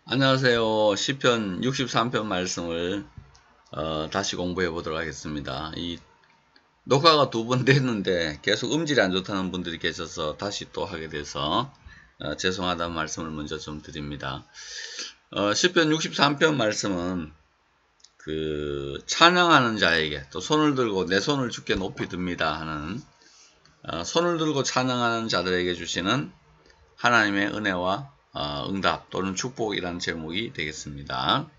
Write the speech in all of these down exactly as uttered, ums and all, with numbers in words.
안녕하세요. 시편 육십삼 편 말씀을 어, 다시 공부해 보도록 하겠습니다. 이 녹화가 두 번 됐는데 계속 음질이 안 좋다는 분들이 계셔서 다시 또 하게 돼서 어, 죄송하다는 말씀을 먼저 좀 드립니다. 어, 시편 육십삼 편 말씀은 그 찬양하는 자에게 또 손을 들고 내 손을 주께 높이 듭니다 하는 어, 손을 들고 찬양하는 자들에게 주시는 하나님의 은혜와 어, 응답 또는 축복이라는 제목이 되겠습니다.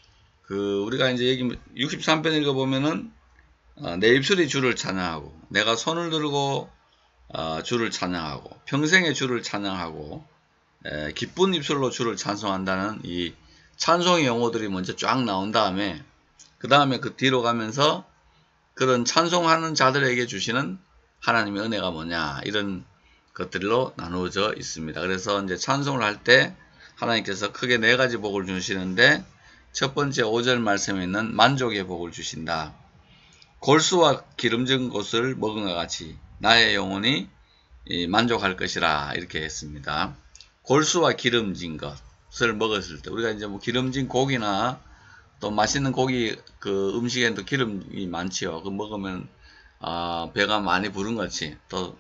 그 우리가 이제 여기 육십삼 편 읽어보면은 어, 내 입술이 주를 찬양하고 내가 손을 들고 어, 주를 찬양하고 평생의 주를 찬양하고 에, 기쁜 입술로 주를 찬송한다는 이 찬송의 용어들이 먼저 쫙 나온 다음에 그 다음에 그 뒤로 가면서 그런 찬송하는 자들에게 주시는 하나님의 은혜가 뭐냐 이런 것들로 나누어져 있습니다. 그래서 이제 찬송을 할 때 하나님께서 크게 네 가지 복을 주시는데 첫 번째 오 절 말씀에 있는 만족의 복을 주신다. 골수와 기름진 것을 먹은 것 같이 나의 영혼이 만족할 것이라 이렇게 했습니다. 골수와 기름진 것을 먹었을 때 우리가 이제 뭐 기름진 고기나 또 맛있는 고기 그 음식에도 기름이 많지요. 그 먹으면 어, 배가 많이 부른 것이 또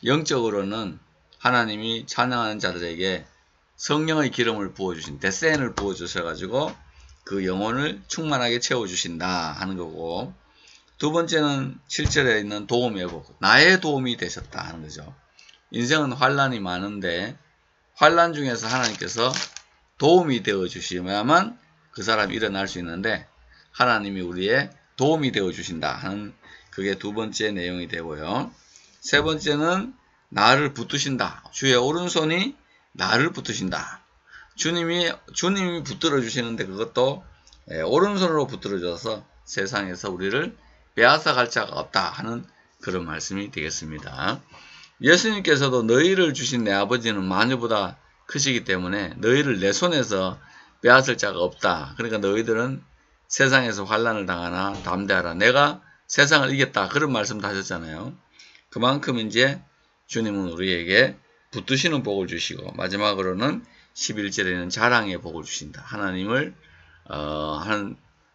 영적으로는 하나님이 찬양하는 자들에게 성령의 기름을 부어주신 데센을 부어주셔가지고 그 영혼을 충만하게 채워주신다 하는 거고 두 번째는 칠 절에 있는 도움의 복 나의 도움이 되셨다 하는 거죠. 인생은 환란이 많은데 환란 중에서 하나님께서 도움이 되어 주시야만 그 사람이 일어날 수 있는데 하나님이 우리의 도움이 되어 주신다 하는 그게 두 번째 내용이 되고요. 세 번째는 나를 붙드신다. 주의 오른손이 나를 붙드신다. 주님이 주님이 붙들어 주시는데 그것도 예, 오른손으로 붙들어 줘서 세상에서 우리를 빼앗아 갈 자가 없다 하는 그런 말씀이 되겠습니다. 예수님께서도 너희를 주신 내 아버지는 마녀보다 크시기 때문에 너희를 내 손에서 빼앗을 자가 없다. 그러니까 너희들은 세상에서 환난을 당하나 담대하라. 내가 세상을 이겼다. 그런 말씀도 하셨잖아요. 그만큼 이제 주님은 우리에게 붙드시는 복을 주시고 마지막으로는 십일 절에는 자랑의 복을 주신다. 하나님을 어, 한,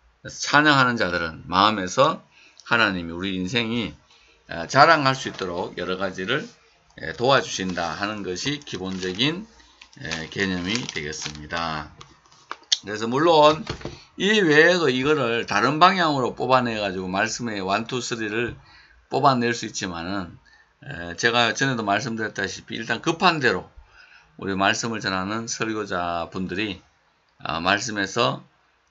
찬양하는 자들은 마음에서 하나님이 우리 인생이 자랑할 수 있도록 여러 가지를 도와주신다 하는 것이 기본적인 개념이 되겠습니다. 그래서 물론 이 외에도 이거를 다른 방향으로 뽑아내 가지고 말씀의 일, 이, 삼을 뽑아낼 수 있지만은 제가 전에도 말씀드렸다시피 일단 급한 대로 우리 말씀을 전하는 설교자 분들이 말씀에서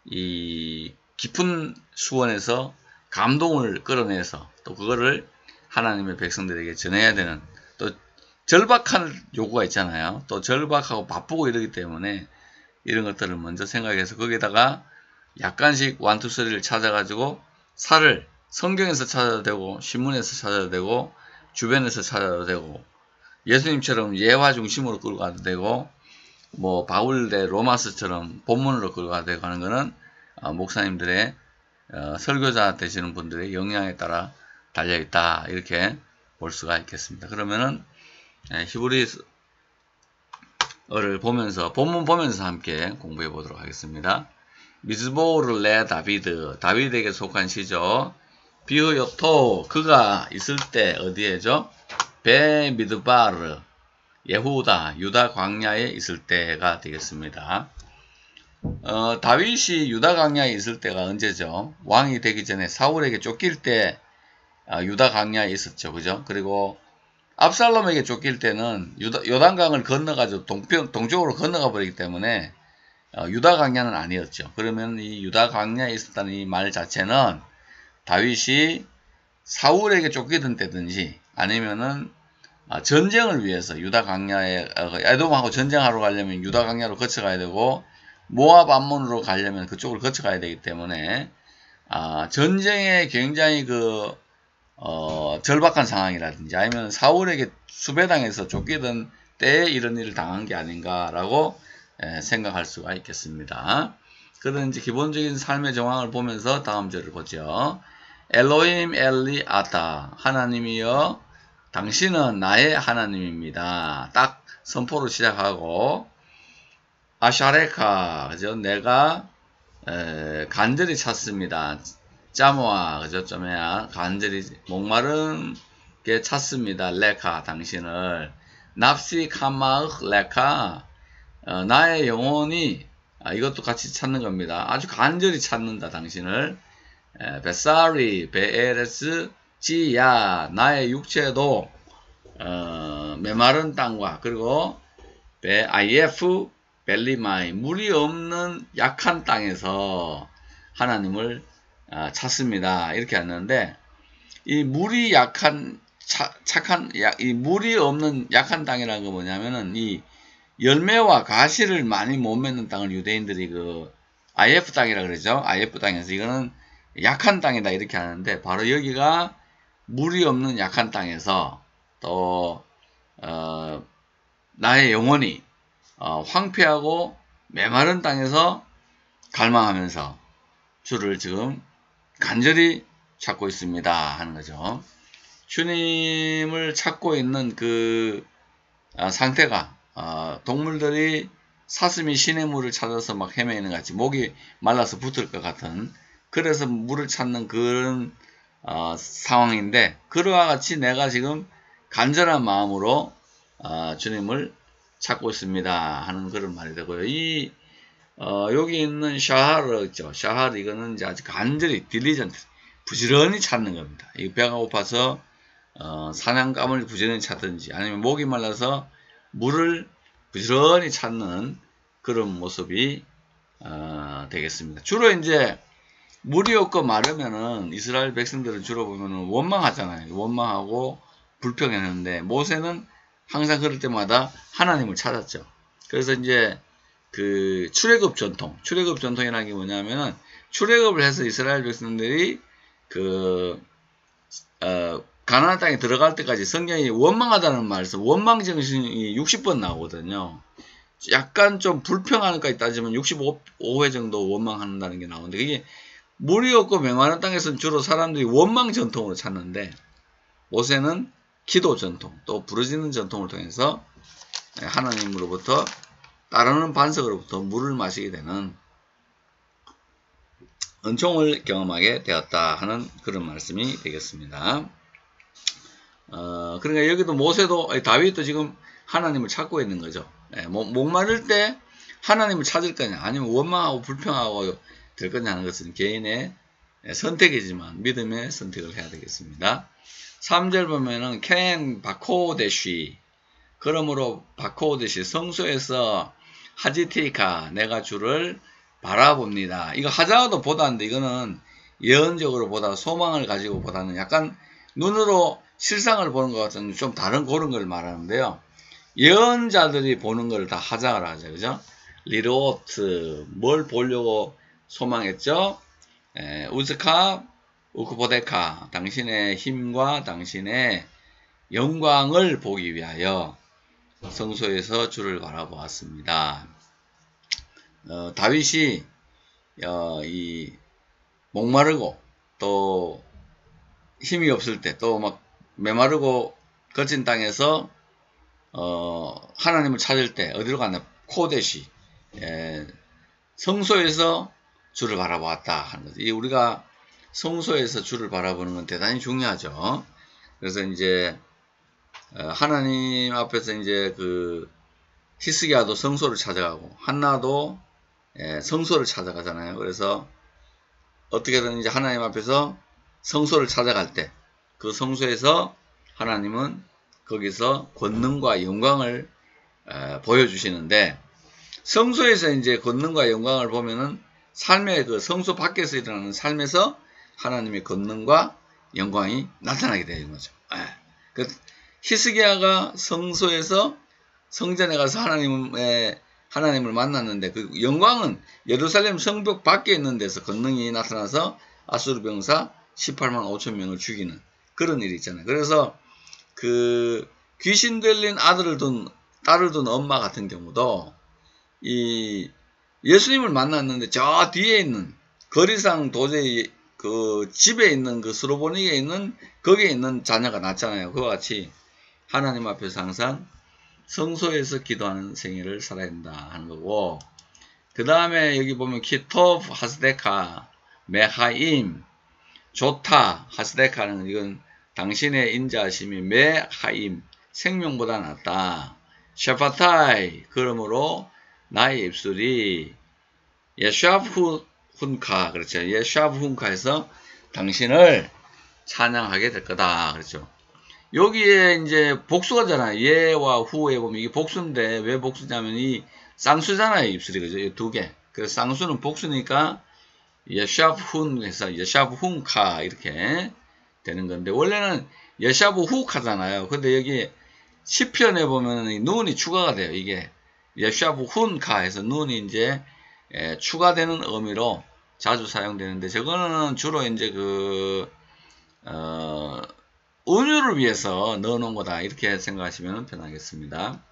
이 깊은 수원에서 감동을 끌어내서 또 그거를 하나님의 백성들에게 전해야 되는 또 절박한 요구가 있잖아요. 또 절박하고 바쁘고 이러기 때문에 이런 것들을 먼저 생각해서 거기다가 약간씩 일, 이, 삼을 찾아가지고 살을 성경에서 찾아도 되고 신문에서 찾아도 되고 주변에서 찾아도 되고 예수님처럼 예화 중심으로 끌고 가도 되고 뭐 바울대 로마서처럼 본문으로 끌고 가도 되고 하는 거는 어, 목사님들의 어, 설교자 되시는 분들의 영향에 따라 달려있다 이렇게 볼 수가 있겠습니다. 그러면은 예, 히브리어를 보면서 본문 보면서 함께 공부해 보도록 하겠습니다. 미즈보르 레 다비드 다비드에게 속한 시죠. 비흐요토 그가 있을 때 어디에죠? 베 미드바르 예후다 유다 광야에 있을 때가 되겠습니다. 어, 다윗이 유다 광야에 있을 때가 언제죠? 왕이 되기 전에 사울에게 쫓길 때 어, 유다 광야에 있었죠. 그죠? 그리고 압살롬에게 쫓길 때는 유다, 요단강을 건너가지고 동편, 동쪽으로 건너가 버리기 때문에 어, 유다 광야는 아니었죠. 그러면 이 유다 광야에 있었다는 이 말 자체는 다윗이 사울에게 쫓기던 때든지 아니면은 전쟁을 위해서 유다 광야에 에돔하고 전쟁하러 가려면 유다 광야로 거쳐가야 되고 모압 암몬으로 가려면 그쪽을 거쳐가야 되기 때문에 아, 전쟁에 굉장히 그 어, 절박한 상황이라든지 아니면 사울에게 수배당해서 쫓기던 때에 이런 일을 당한 게 아닌가라고 에, 생각할 수가 있겠습니다. 그런 이제 기본적인 삶의 정황을 보면서 다음 절을 보죠. 엘로힘 엘리 아타 하나님이여 당신은 나의 하나님입니다. 딱 선포로 시작하고 아샤레카, 그죠? 내가 에, 간절히 찾습니다. 짜모아, 그죠? 좀해야 간절히 목마른 게 찾습니다. 레카, 당신을. 납시 카마흐 레카, 어, 나의 영혼이, 아, 이것도 같이 찾는 겁니다. 아주 간절히 찾는다, 당신을. 에, 베사리, 베에레스, 지야, 나의 육체도, 어, 메마른 땅과, 그리고, 베, 아이에프, 벨리마이, 물이 없는 약한 땅에서 하나님을 어, 찾습니다. 이렇게 하는데, 이 물이 약한, 차, 착한, 야, 이 물이 없는 약한 땅이라는 거 뭐냐면은, 이 열매와 가시를 많이 못 맺는 땅을 유대인들이 그, 아이에프 땅이라 그러죠. 아이에프 땅에서 이거는 약한 땅이다. 이렇게 하는데, 바로 여기가 물이 없는 약한 땅에서, 또, 어, 나의 영혼이, 어, 황폐하고 메마른 땅에서 갈망하면서 주를 지금 간절히 찾고 있습니다 하는 거죠. 주님을 찾고 있는 그 어, 상태가 어, 동물들이 사슴이 시냇물을 찾아서 막 헤매는 것 같이 목이 말라서 붙을 것 같은, 그래서 물을 찾는 그런 어, 상황인데, 그와 같이 내가 지금 간절한 마음으로 어, 주님을 찾고 있습니다 하는 그런 말이 되고요. 이 어, 여기 있는 샤하르 있죠. 샤하르, 이거는 이제 아주 간절히 딜리전트, 부지런히 찾는 겁니다. 이 배가 고파서 어, 사냥감을 부지런히 찾든지, 아니면 목이 말라서 물을 부지런히 찾는 그런 모습이 어, 되겠습니다. 주로 이제 물이 없고 마르면은 이스라엘 백성들은 주로 보면은 원망하잖아요. 원망하고 불평했는데, 모세는 항상 그럴 때마다 하나님을 찾았죠. 그래서 이제 그 출애굽 전통, 출애굽 전통이라는 게 뭐냐면은, 출애굽을 해서 이스라엘 백성들이 그 어, 가나안 땅에 들어갈 때까지 성경이 원망하다는 말에서 원망 정신이 육십 번 나오거든요. 약간 좀 불평하는 것까지 따지면 육십오 회 정도 원망한다는 게 나오는데, 이게 물이 없고 메마른 땅에서는 주로 사람들이 원망 전통으로 찾는데, 모세는 기도 전통, 또 부르짖는 전통을 통해서 하나님으로부터, 따르는 반석으로부터 물을 마시게 되는 은총을 경험하게 되었다 하는 그런 말씀이 되겠습니다. 어, 그러니까 여기도 모세도, 다윗도 지금 하나님을 찾고 있는 거죠. 예, 목마를 때 하나님을 찾을 거냐, 아니면 원망하고 불평하고 될 거냐 하는 것은 개인의 선택이지만 믿음의 선택을 해야 되겠습니다. 삼 절 보면은 켄 바코데시, 그러므로 바코데시, 성소에서 하지티카, 내가 주를 바라봅니다. 이거 하자도 보다는데, 이거는 예언적으로 보다, 소망을 가지고 보다는 약간 눈으로 실상을 보는 것 같은 좀 다른 그런 걸 말하는데요. 예언자들이 보는 걸 다 하자를 하죠. 그죠? 리로트, 뭘 보려고 소망했죠? 에, 우즈카, 우크보데카, 당신의 힘과 당신의 영광을 보기 위하여 성소에서 주를 바라보았습니다. 어, 다윗이 어, 이 목마르고 또 힘이 없을 때, 또 막 메마르고 거친 땅에서 어, 하나님을 찾을 때 어디로 가나, 코데시, 예, 성소에서 주를 바라보았다 하는 거죠. 이 우리가 성소에서 주를 바라보는 건 대단히 중요하죠. 그래서 이제 어, 하나님 앞에서 이제 그 히스기야도 성소를 찾아가고 한나도 예, 성소를 찾아가잖아요. 그래서 어떻게든 이제 하나님 앞에서 성소를 찾아갈 때 그 성소에서 하나님은 거기서 권능과 영광을 에, 보여주시는데, 성소에서 이제 권능과 영광을 보면은 삶의 그 성소 밖에서 일어나는 삶에서 하나님의 권능과 영광이 나타나게 되는 거죠. 에. 그 히스기야가 성소에서 성전에 가서 하나님의 하나님을 만났는데, 그 영광은 예루살렘 성벽 밖에 있는 데서 권능이 나타나서 아수르 병사 십팔만 오천 명을 죽이는 그런 일이 있잖아요. 그래서 그 귀신 들린 아들을 둔 딸을 둔 엄마 같은 경우도 이 예수님을 만났는데 저 뒤에 있는 거리상 도저히 그 집에 있는 그 스로보닉에 있는 거기에 있는 자녀가 낳잖아요. 그와 같이 하나님 앞에서 항상 성소에서 기도하는 생애를 살아야 된다 하는 거고, 그 다음에 여기 보면 키토프 하스데카 메하임 좋다 하스데카는 이건 당신의 인자하심이 메하임 생명보다 낫다. 샤파타이 그러므로 나의 입술이 예샤프 훈카 그렇죠. 예샤프 훈카에서 당신을 찬양하게 될 거다. 그렇죠. 여기에 이제 복수가잖아요. 예와 후에 보면 이게 복수인데 왜 복수냐면 이 쌍수잖아요. 입술이 그죠. 이 두 개. 그래서 쌍수는 복수니까 예샤프 훈에서 예샤프 훈카 이렇게 되는 건데 원래는 예샤브 후카잖아요. 근데 여기 시편에 보면 눈이 추가가 돼요. 이게 예샤브 훈카에서 눈이 이제 에, 추가되는 의미로 자주 사용되는데 저거는 주로 이제 그 어, 은유를 위해서 넣어놓은 거다 이렇게 생각하시면 편하겠습니다.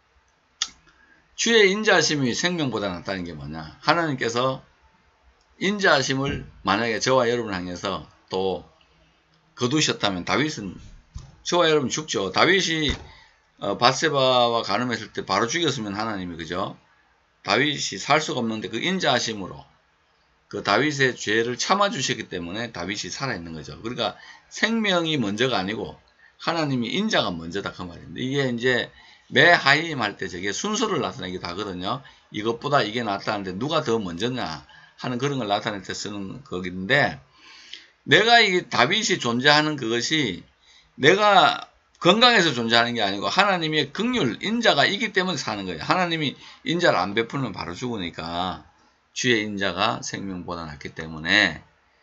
주의 인자하심이 생명보다 낫다는 게 뭐냐? 하나님께서 인자하심을 만약에 저와 여러분 향해서 또 거두셨다면 다윗은 저와 여러분 죽죠. 다윗이 어, 밧세바와 간음했을 때 바로 죽였으면 하나님이 그죠? 다윗이 살 수가 없는데 그 인자하심으로 그 다윗의 죄를 참아주셨기 때문에 다윗이 살아있는 거죠. 그러니까 생명이 먼저가 아니고 하나님이 인자가 먼저다 그 말입니다. 이게 이제 메하임 할 때 저게 순서를 나타내기도 하거든요. 이것보다 이게 낫다는데 누가 더 먼저냐 하는 그런 걸 나타낼 때 쓰는 거긴데 내가 이 다윗이 존재하는 그것이 내가 건강해서 존재하는 게 아니고 하나님의 긍휼 인자가 있기 때문에 사는 거예요. 하나님이 인자를 안 베풀면 바로 죽으니까 주의 인자가 생명보다 낫기 때문에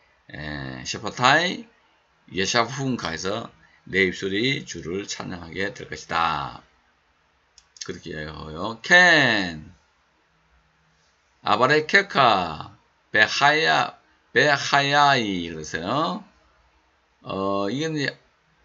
셰퍼타이 예샤훈카에서 내 입술이 주를 찬양하게 될 것이다. 그렇게 이야기하고요. 켄 아바레케카 베하야 베하야이 그러세요. 어 이게 이제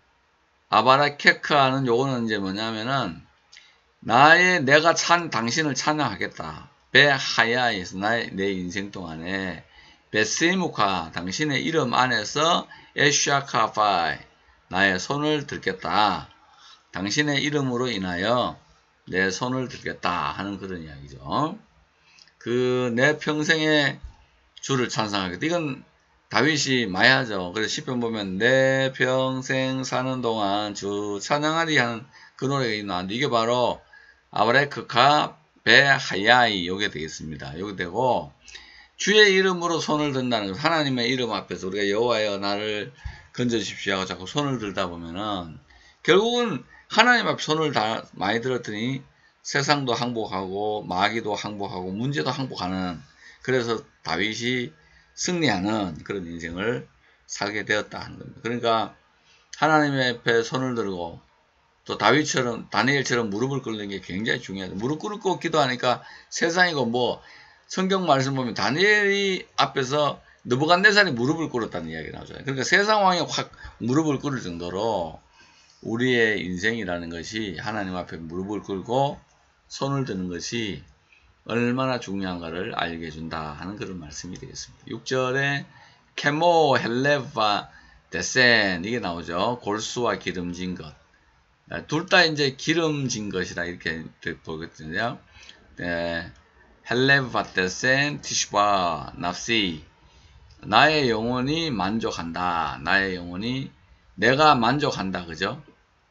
아바라케카는 요거는 이제 뭐냐면은 나의 내가 찬 당신을 찬양하겠다. 베하야에서 나의 내 인생 동안에 베세무카 당신의 이름 안에서 에샤카파이 나의 손을 들겠다. 당신의 이름으로 인하여 내 손을 들겠다 하는 그런 이야기죠. 그 내 평생에 주를 찬양하겠다. 이건 다윗이 많이 하죠. 그래서 시편 보면 내 평생 사는 동안 주 찬양하리 하는 그 노래가 나왔는데 이게 바로 아브레크카 베하야이 요게 되겠습니다. 요게 되고 주의 이름으로 손을 든다는 것 하나님의 이름 앞에서 우리가 여호와여 나를 건져주십시오 하고 자꾸 손을 들다 보면은 결국은 하나님 앞에 손을 다 많이 들었더니 세상도 항복하고 마귀도 항복하고 문제도 항복하는 그래서 다윗이 승리하는 그런 인생을 살게 되었다 하는 겁니다. 그러니까 하나님 앞에 손을 들고 또 다윗처럼 다니엘처럼 무릎을 꿇는 게 굉장히 중요하다. 무릎 꿇고 기도하니까 세상이고 뭐 성경 말씀 보면 다니엘이 앞에서 느부갓네살이 무릎을 꿇었다는 이야기가 나오잖아요. 그러니까 세상 왕이 확 무릎을 꿇을 정도로 우리의 인생이라는 것이 하나님 앞에 무릎을 꿇고 손을 드는 것이 얼마나 중요한가를 알게 해준다 하는 그런 말씀이 되겠습니다. 육 절에 케모 헬레바 데센 이게 나오죠. 골수와 기름진 것. 둘 다 이제 기름진 것이다 이렇게 보거든요. 네. 헬레바 데센 티슈바 납시 나의 영혼이 만족한다. 나의 영혼이 내가 만족한다. 그죠?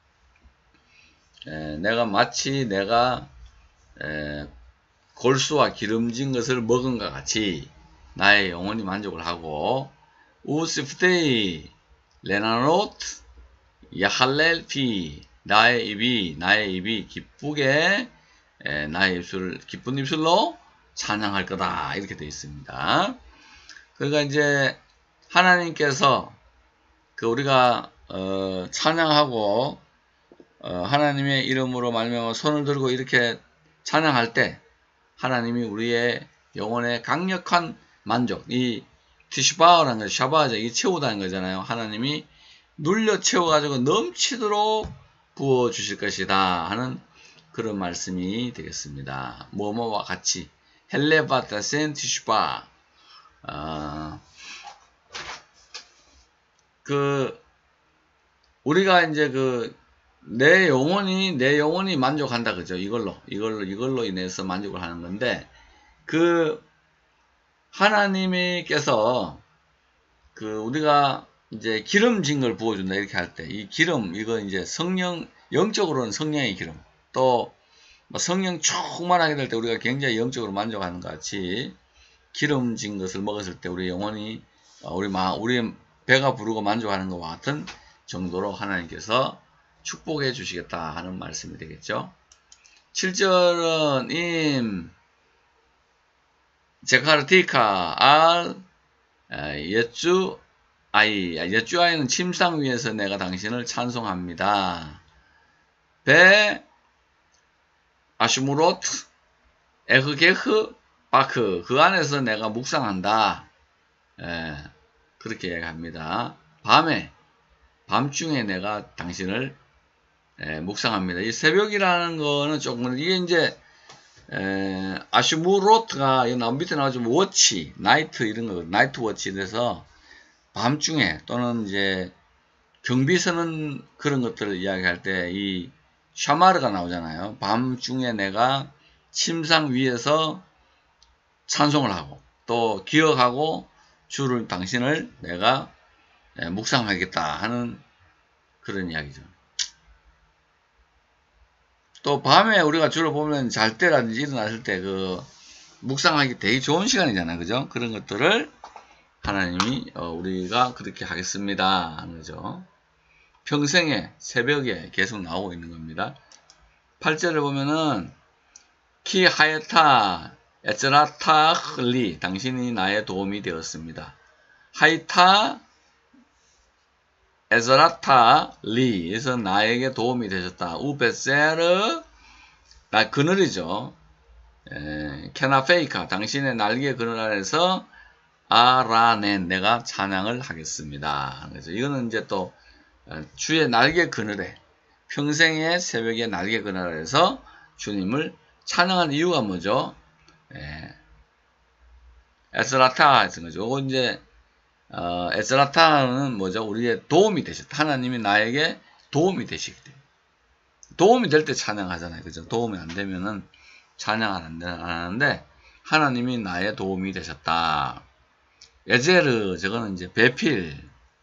에, 내가 마치 내가 에, 골수와 기름진 것을 먹은 것 같이 나의 영혼이 만족을 하고 우스프테이 레나노트 야할렐피 나의 입이 나의 입이 기쁘게 에, 나의 입술 기쁜 입술로 찬양할 거다 이렇게 되어 있습니다. 그러니까 이제 하나님께서 그 우리가 어, 찬양하고 어, 하나님의 이름으로 말미암아 손을 들고 이렇게 찬양할 때 하나님이 우리의 영혼의 강력한 만족, 이 티슈바오라는 거, 샤바죠. 이 채우다는 거잖아요. 하나님이 눌려 채워가지고 넘치도록 부어주실 것이다 하는 그런 말씀이 되겠습니다. 뭐뭐와 같이 헬레바타 센 티슈바 어, 그 우리가 이제 그 내 영혼이 내 영혼이 만족한다 그죠? 이걸로 이걸로 이걸로 인해서 만족을 하는 건데 그 하나님께서 그 우리가 이제 기름진 걸 부어준다 이렇게 할 때 이 기름 이거 이제 성령 영적으로는 성령의 기름 또 성령 충만하게 될 때 우리가 굉장히 영적으로 만족하는 것 같이 기름진 것을 먹었을 때 우리 영혼이 우리 마 우리 배가 부르고 만족하는 것과 같은 정도로 하나님께서 축복해 주시겠다 하는 말씀이 되겠죠. 칠 절은 임 제카르티카 알 예쭈 아이 예쭈 아이는 침상 위에서 내가 당신을 찬송합니다. 베 아슈무로트 에흐게흐 바크 그 안에서 내가 묵상한다. 예, 그렇게 얘기합니다. 밤에 밤중에 내가 당신을 예, 묵상합니다. 이 새벽이라는 거는 조금 이게 이제 에, 아슈무로트가 밑에 나오죠. 워치, 나이트 이런 거, 나이트 워치 그래서 밤중에 또는 이제 경비 서는 그런 것들을 이야기할 때 이 샤마르가 나오잖아요. 밤중에 내가 침상 위에서 찬송을 하고 또 기억하고 주를 당신을 내가 에, 묵상하겠다 하는 그런 이야기죠. 또 밤에 우리가 주로 보면 잘 때라든지 일어났을 때 그 묵상하기 되게 좋은 시간이잖아요. 그죠? 그런 것들을 하나님이 어, 우리가 그렇게 하겠습니다 하는 거죠. 평생에 새벽에 계속 나오고 있는 겁니다. 팔 절을 보면은 키 하이타 에츠라타 흘리 당신이 나의 도움이 되었습니다. 하이타 에즈라타 리에서 나에게 도움이 되셨다. 우베세르 나 그늘이죠. 에, 케나페이카 당신의 날개 그늘 아래서 아라넨 내가 찬양을 하겠습니다. 그래서 이거는 이제 또 주의 날개 그늘에 평생의 새벽에 날개 그늘 아래서 주님을 찬양하는 이유가 뭐죠? 에, 에스라타 했던 거죠. 이거 이제 어, 에스라타는 뭐죠? 우리의 도움이 되셨다. 하나님이 나에게 도움이 되시기 때문에. 도움이 될 때 찬양하잖아요. 그죠? 도움이 안 되면은 찬양을 안 하는데, 하나님이 나의 도움이 되셨다. 에제르, 저거는 이제 배필.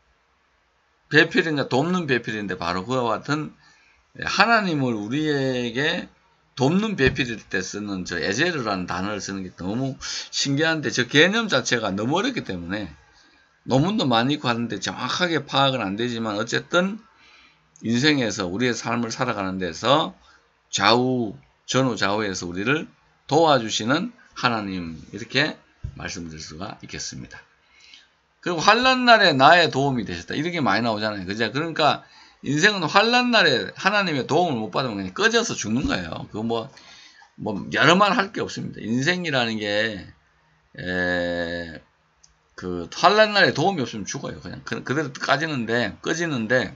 배필인가 돕는 배필인데, 바로 그와 같은 하나님을 우리에게 돕는 배필일 때 쓰는 저 에제르라는 단어를 쓰는 게 너무 신기한데, 저 개념 자체가 너무 어렵기 때문에, 논문도 많이 있고 하는데 정확하게 파악은 안 되지만 어쨌든 인생에서 우리의 삶을 살아가는 데서 좌우, 전후 좌우에서 우리를 도와주시는 하나님 이렇게 말씀드릴 수가 있겠습니다. 그리고 환난날에 나의 도움이 되셨다. 이렇게 많이 나오잖아요. 그죠? 그러니까 인생은 환난날에 하나님의 도움을 못 받으면 그냥 꺼져서 죽는 거예요. 그거 뭐, 뭐 여러 말 할 게 없습니다. 인생이라는 게 에... 그 환난날에 도움이 없으면 죽어요. 그냥 그, 그대로 까지는데 꺼지는데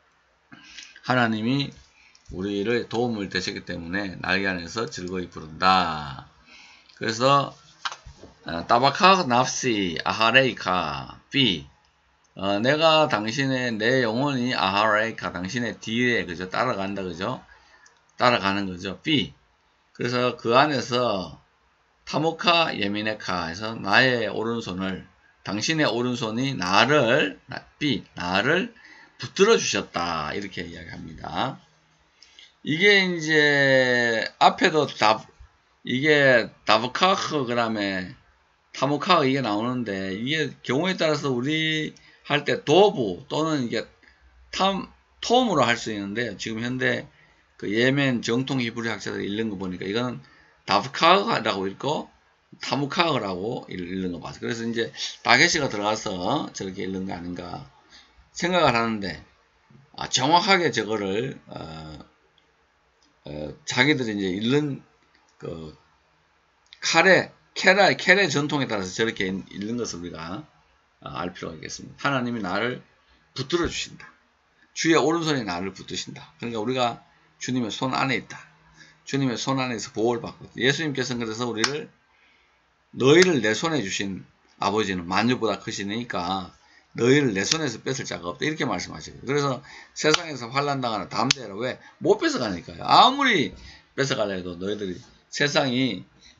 하나님이 우리를 도움을 되시기 때문에 날개 안에서 즐거이 부른다. 그래서 따바카 납시 아하레이카 피 어, 내가 당신의 내 영혼이 아하레이카 당신의 뒤에 그죠 따라간다 그죠 따라가는 거죠 피 그래서 그 안에서 타모카 예미네카 해서 나의 오른손을 당신의 오른손이 나를, 삐, 나를 붙들어 주셨다. 이렇게 이야기합니다. 이게 이제, 앞에도 다, 이게 다브카흐, 그 다음에 타모카흐 이게 나오는데, 이게 경우에 따라서 우리 할 때 도부 또는 이게 탐, 톰으로 할 수 있는데, 지금 현대 그 예멘 정통 히브리 학자들이 읽는 거 보니까 이거는 다브카흐라고 읽고, 타무카흐라고 읽는 거 봤어요. 그래서 이제 다게시가 들어가서 저렇게 읽는 거 아닌가 생각을 하는데 아, 정확하게 저거를 어, 어, 자기들이 이제 읽는 그 칼의 케라 켈의 전통에 따라서 저렇게 읽는 것을 우리가 어, 알 필요가 있겠습니다. 하나님이 나를 붙들어 주신다. 주의 오른손이 나를 붙드신다. 그러니까 우리가 주님의 손 안에 있다. 주님의 손 안에서 보호를 받고 있다. 예수님께서는 그래서 우리를 너희를 내 손에 주신 아버지는 만유보다 크시니까 너희를 내 손에서 뺏을 자가 없다. 이렇게 말씀하시고 그래서 세상에서 환난당하는 담대해라. 왜? 못 뺏어가니까요. 아무리 뺏어가려 해도 너희들이 세상이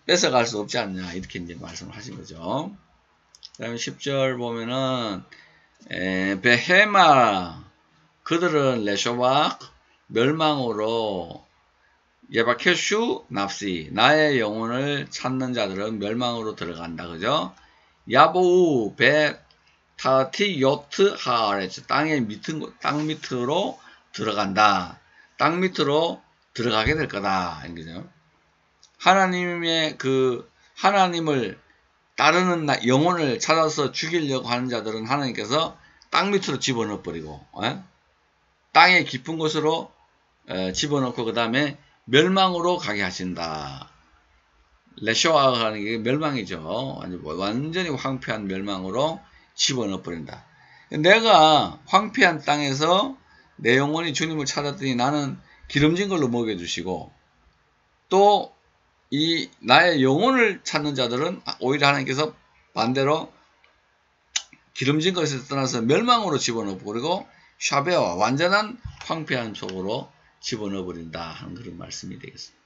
뺏어갈 수 없지 않냐 이렇게 이제 말씀을 하신 거죠. 그 다음에 십 절 보면은 에, 베헤마 그들은 레쇼박 멸망으로 예바케슈 납시 나의 영혼을 찾는 자들은 멸망으로 들어간다. 그죠? 야보우 베 타티 요트 하레츠 땅의 밑은 땅 밑으로 들어간다. 땅 밑으로 들어가게 될 거다. 그죠? 하나님의 그 하나님을 따르는 나, 영혼을 찾아서 죽이려고 하는 자들은 하나님께서 땅 밑으로 집어넣어 버리고 에? 땅의 깊은 곳으로 에, 집어넣고 그 다음에 멸망으로 가게 하신다. 레쇼아가 하는 게 멸망이죠. 완전히 황폐한 멸망으로 집어넣어 버린다. 내가 황폐한 땅에서 내 영혼이 주님을 찾았더니 나는 기름진 걸로 먹여주시고 또 이 나의 영혼을 찾는 자들은 오히려 하나님께서 반대로 기름진 것에서 떠나서 멸망으로 집어넣어 버리고 샤베와 완전한 황폐한 속으로 집어넣어 버린다 하는 그런 말씀이 되겠습니다.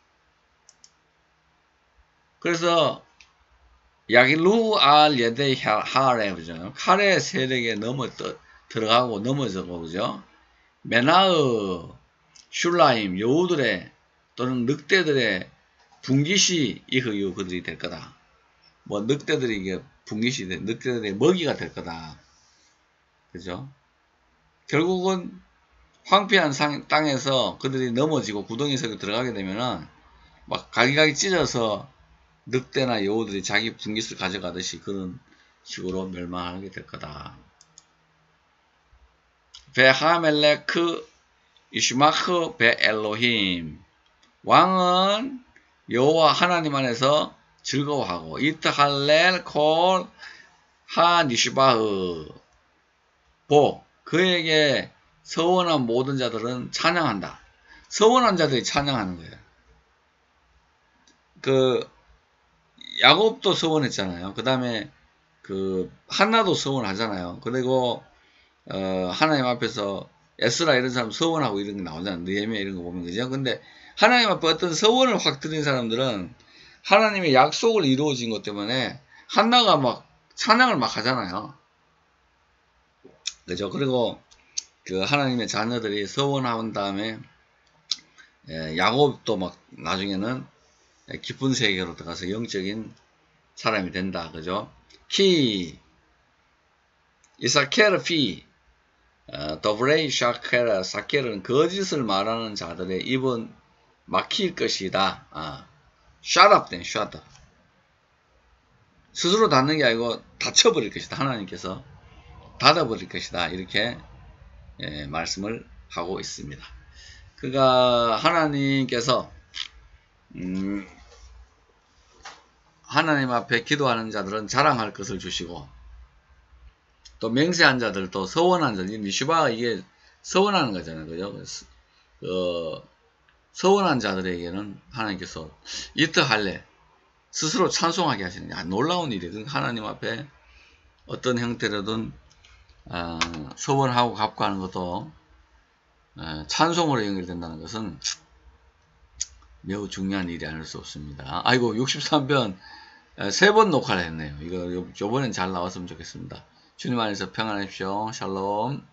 그래서 야길루 알 예데 하레 그죠? 카레 세력에 넘어 떠, 들어가고 넘어져고 그죠? 메나의 슐라임 여우들의 또는 늑대들의 분깃이 이그 그들이 될 거다. 뭐 늑대들이 이게 분깃이 돼, 늑대들의 먹이가 될 거다. 그죠? 결국은 황폐한 상, 땅에서 그들이 넘어지고 구덩이 속에 들어가게 되면은 막 갈기갈기 찢어서 늑대나 여우들이 자기 분깃을 가져가듯이 그런 식으로 멸망하게 될 거다. 베하멜레크 이슈마크 베엘로힘 왕은 여호와 하나님 안에서 즐거워하고 이트할렐 콜 하니시바흐 보 그에게 서원한 모든 자들은 찬양한다. 서원한 자들이 찬양하는 거예요. 그 야곱도 서원했잖아요. 그 다음에 그 한나도 서원하잖아요. 그리고 어, 하나님 앞에서 에스라 이런 사람 서원하고 이런 게 나오잖아요. 느헤미야 이런 거 보면 그죠? 근데 하나님 앞에 어떤 서원을 확 드린 사람들은 하나님의 약속을 이루어진 것 때문에 한나가 막 찬양을 막 하잖아요. 그죠? 그리고 그 하나님의 자녀들이 서원한 다음에 예, 야곱도 막 나중에는 깊은 세계로 들어가서 영적인 사람이 된다. 그죠? 키 이사케르 피 더브레이 샤케르 사케르는 거짓을 말하는 자들의 입은 막힐 것이다. 아, shut up then, shut up. 스스로 닫는 게 아니고 닫혀버릴 것이다. 하나님께서 닫아버릴 것이다. 이렇게 예, 말씀을 하고 있습니다. 그가 하나님께서 음, 하나님 앞에 기도하는 자들은 자랑할 것을 주시고 또 맹세한 자들 또 서원한 자들 니슈바가 이게 서원하는 거잖아요. 그죠? 어, 서원한 자들에게는 하나님께서 이트할래 스스로 찬송하게 하시는 게 놀라운 일이에요. 하나님 앞에 어떤 형태로든 어, 서원하고 갚고하는 것도 어, 찬송으로 연결된다는 것은 매우 중요한 일이 아닐 수 없습니다. 아이고 육십삼 편 세 번 녹화를 했네요. 이거 요번엔 잘 나왔으면 좋겠습니다. 주님 안에서 평안하십시오. 샬롬.